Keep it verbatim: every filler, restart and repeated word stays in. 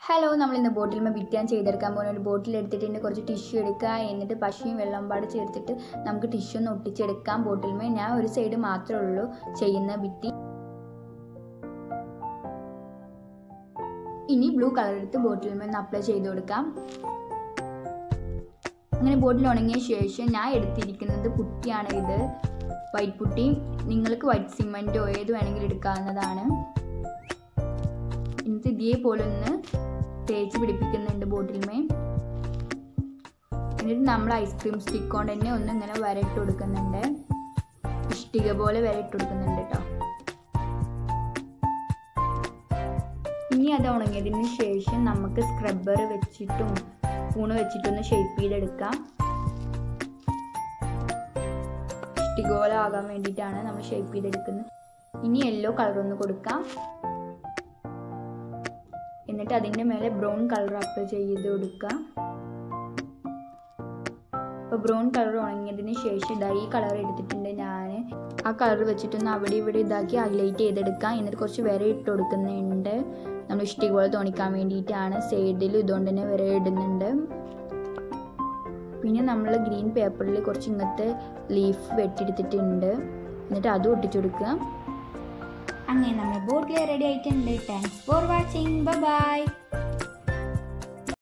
Hello, നമ്മൾ ഇന്ന് ബോട്ടിൽ may ബിറ്റാൻ ചെയ്തെടുക്കാൻ പോകുന്ന ഒരു ബോട്ടിൽ എടുത്തിട്ട് കുറച്ച് ടിഷ്യൂ എടുക്കുക. എന്നിട്ട് പശയും വെള്ളം പാട് ചേർത്തിട്ട് നമുക്ക് ടിഷ്യൂ ഒന്ന് ഒട്ടിച്ചെടുക്കാം. ബോട്ടിൽ മേ ഞാൻ ഒരു സൈഡ് മാത്രമേ ഉള്ളൂ ചെയ്യുന്ന ബിറ്റി. ഇനി ബ്ലൂ കളർ എടുത്ത് ബോട്ടിൽ മേ ഒന്ന് അപ്ലൈ ചെയ്ത് കൊടുക്കാം. അങ്ങനെ ബോട്ടിൽ ഉണങ്ങിയ ശേഷം ഞാൻ എടുത്തിരിക്കുന്നത് പുട്ടിയാണ്. ഇത് വൈറ്റ് പുട്ടി. നിങ്ങൾക്ക് വൈറ്റ് സിമെൻറ്റോ ഏത് വേണമെങ്കിലും എടുക്കാവുന്നതാണ്. എന്നിട്ട് ഇതേപോലെ ഒന്ന് തേച്ച് പിടിപ്പിക്കുന്നുണ്ട് ബോട്ടിൽമേ. എന്നിട്ട് നമ്മൾ ഐസ്ക്രീം സ്റ്റിക്ക് കൊണ്ട് തന്നെ ഒന്ന് ഇങ്ങനെ വരട്ട് കൊടുക്കുന്നുണ്ട്. ഇഷ്ടിക പോലെ വരട്ട് കൊടുക്കുന്നുണ്ട് കേട്ടോ. ഇനി അത് ഉണങ്ങിയതിന് ശേഷം നമുക്ക് സ്ക്രബ്ബർ വെച്ചിട്ടും സ്പൂണ് വെച്ചിട്ടൊന്ന് ഷേപ്പ് ചെയ്തെടുക്കാം. ഇഷ്ടിക പോലെ ആകാൻ വേണ്ടിയിട്ടാണ് നമ്മൾ ഷേപ്പ് ചെയ്തെടുക്കുന്നത്. ഇനി യെല്ലോ കളർ ഒന്ന് കൊടുക്കാം. എന്നിട്ട് അതിൻ്റെ മേലെ ബ്രൗൺ കളർ അപ്ലൈ ചെയ്ത് കൊടുക്കുക. അപ്പോൾ ബ്രൗൺ കളർ ഉണങ്ങിയതിന് ശേഷം ഇതാ ഈ കളർ എടുത്തിട്ടുണ്ട് ഞാൻ. ആ കളർ വെച്ചിട്ടൊന്ന് അവിടെ ഇവിടെ ഇതാക്കി ഹൈലൈറ്റ് ചെയ്തെടുക്കാം. എന്നിട്ട് കുറച്ച് വര ഇട്ട് കൊടുക്കുന്നുണ്ട്. നമ്മൾ ഇഷ്ടിക പോലെ തോന്നിക്കാൻ വേണ്ടിയിട്ടാണ്. സൈഡിൽ ഇതുകൊണ്ട് തന്നെ വര ഇടുന്നുണ്ട്. പിന്നെ നമ്മൾ ഗ്രീൻ പേപ്പറിൽ കുറച്ച് ഇങ്ങനത്തെ ലീഫ് വെട്ടിയെടുത്തിട്ടുണ്ട്. എന്നിട്ട് അതും ഒട്ടിച്ചു കൊടുക്കുക. അങ്ങനെ നമ്മുടെ ബോട്ടിൽ റെഡി ആയിട്ടുണ്ട്. Thanks for watching. Bye by.